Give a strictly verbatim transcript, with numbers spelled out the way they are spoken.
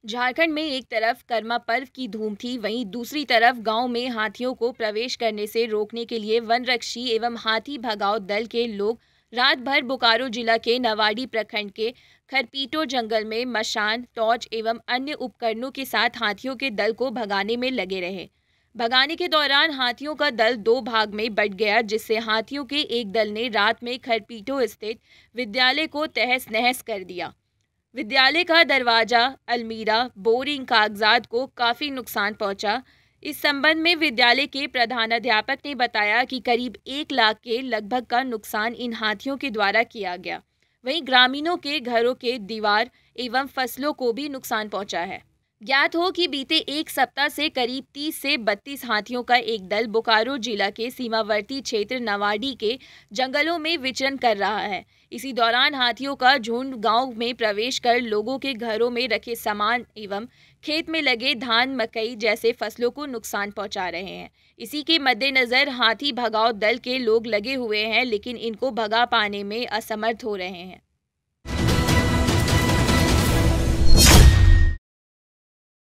झारखंड में एक तरफ करमा पर्व की धूम थी, वहीं दूसरी तरफ गांव में हाथियों को प्रवेश करने से रोकने के लिए वनरक्षी एवं हाथी भगाओ दल के लोग रात भर बोकारो जिला के नवाड़ी प्रखंड के खरपीटो जंगल में मशान, टॉर्च एवं अन्य उपकरणों के साथ हाथियों के दल को भगाने में लगे रहे। भगाने के दौरान हाथियों का दल दो भाग में बंट गया, जिससे हाथियों के एक दल ने रात में खरपीटो स्थित विद्यालय को तहस नहस कर दिया। विद्यालय का दरवाजा, अलमीरा, बोरिंग कागजात को काफ़ी नुकसान पहुंचा। इस संबंध में विद्यालय के प्रधानाध्यापक ने बताया कि करीब एक लाख के लगभग का नुकसान इन हाथियों के द्वारा किया गया। वहीं ग्रामीणों के घरों के दीवार एवं फसलों को भी नुकसान पहुंचा है। ज्ञात हो कि बीते एक सप्ताह से करीब तीस से बत्तीस हाथियों का एक दल बोकारो जिला के सीमावर्ती क्षेत्र नवाड़ी के जंगलों में विचरण कर रहा है। इसी दौरान हाथियों का झुंड गांव में प्रवेश कर लोगों के घरों में रखे सामान एवं खेत में लगे धान, मकई जैसे फसलों को नुकसान पहुंचा रहे हैं। इसी के मद्देनजर हाथी भगाओ दल के लोग लगे हुए हैं, लेकिन इनको भगा पाने में असमर्थ हो रहे हैं।